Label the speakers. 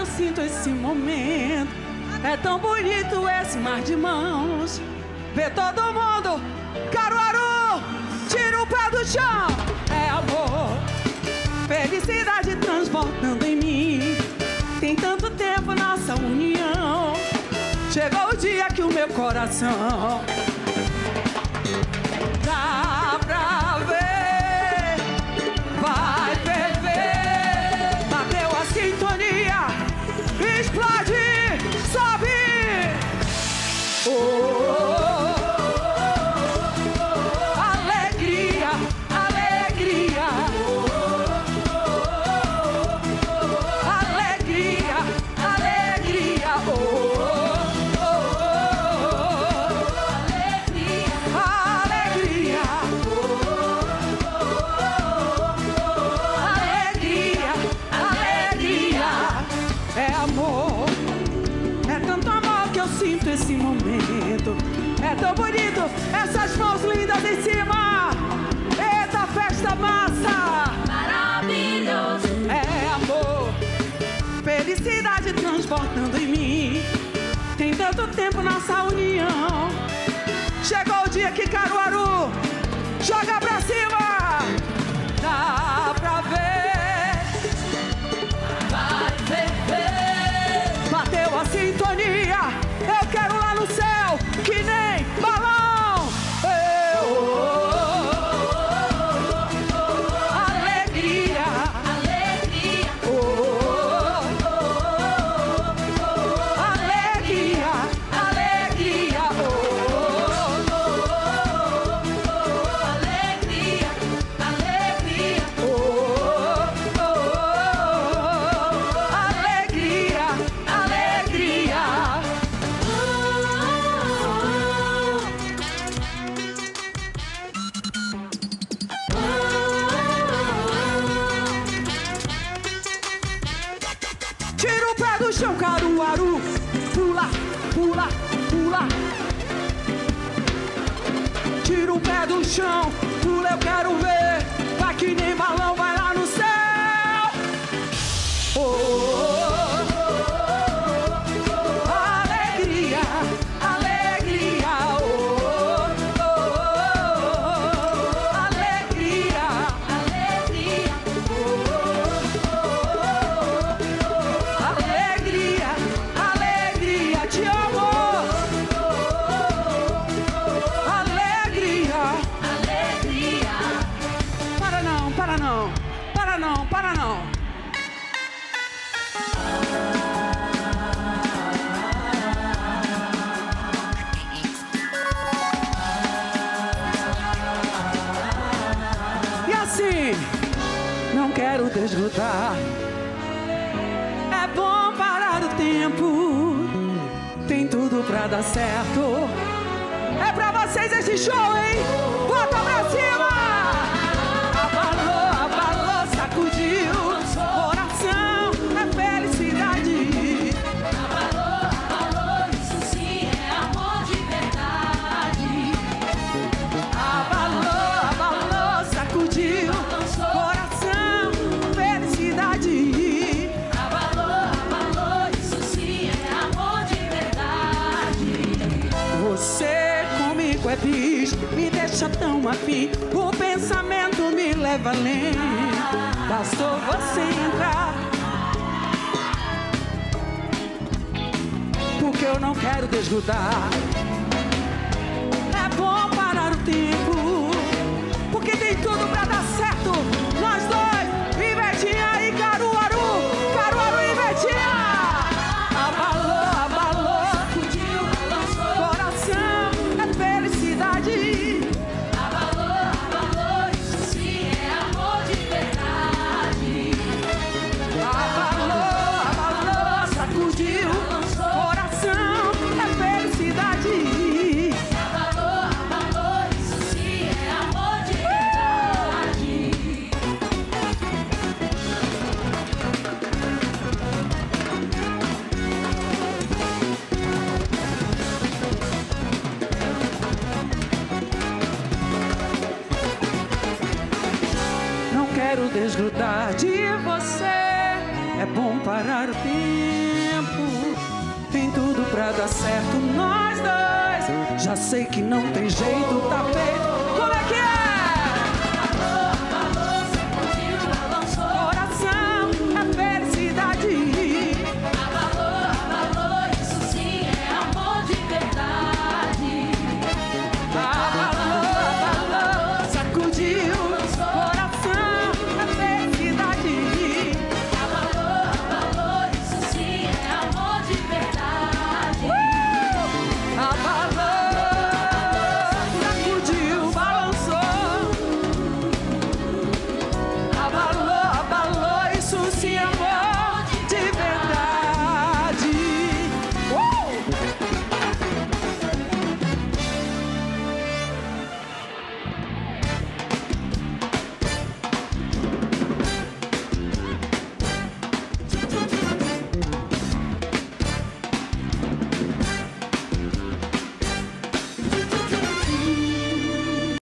Speaker 1: eu sinto esse momento. É tão bonito esse mar de mãos. Vê todo mundo, Caruaru, tira o pé do chão. É amor, felicidade transbordando em mim. Tem tanto tempo nossa união. Chegou o dia que o meu coração dá pra ver, vai ferver. Bateu a sintonia, explode, sobe. Alegria, alegria. Alegria, alegria. Alegria. Alegria, alegria. É amor, é tanto amor que eu sinto esse momento. É tão bonito, essas mãos lindas em cima. Eita, festa massa.
Speaker 2: Maravilhoso.
Speaker 1: É amor, felicidade transbordando em mim. Tem tanto tempo nossa união. Chegou o dia que Caruaru joga pra cima. Dá pra ver,
Speaker 2: Vai ferver.
Speaker 1: bateu a sintonia. Eu quero lá no céu, que nem balão. Alegria,
Speaker 2: Alegria.
Speaker 1: alegria, alegria.
Speaker 2: Alegria. Alegria.
Speaker 1: Alegria, alegria. Tira o pé do chão, Caruaru. Pula, pula, pula. Tira o pé do chão, pula, eu quero ver. Vai que nem balão, vai lá no céu. Alegria, alegria. Alegria,
Speaker 2: Alegria.
Speaker 1: alegria, alegria. Te amo. Alegria.
Speaker 2: Alegria.
Speaker 1: Para não, para não, para não, para não. E assim, não quero desgrudar. É bom parar o tempo. Tem tudo pra dar certo. É pra vocês esse show, hein? Bota pra cima! Abalou, abalou, sacudiu. Coração é felicidade.
Speaker 2: Abalou, abalou, isso sim é amor de verdade.
Speaker 1: Abalou, abalou, sacudiu. Coração, felicidade.
Speaker 2: Abalou, abalou, isso sim é amor de verdade.
Speaker 1: Você comigo é bicho, me deixa tão afim. O pensamento me leva além. Bastou você entrar, porque eu não quero desgrudar. É bom parar o tempo, porque tem tudo pra dar certo. Nós dois, Ivetinha e Caruaru. Caruaru e Ivetinha. Abalou, abalou,
Speaker 2: Sacudiu, balançou.
Speaker 1: coração é felicidade.
Speaker 2: Abalou, abalou, isso sim é amor de verdade.
Speaker 1: Abalou, abalou, sacudiu. Coração é felicidade.
Speaker 2: Abalou, abalou, isso sim é amor de verdade.
Speaker 1: Não quero desgrudar de você. É bom parar o tempo. Tem tudo pra dar certo nós dois. Já sei que não tem jeito, tá feito.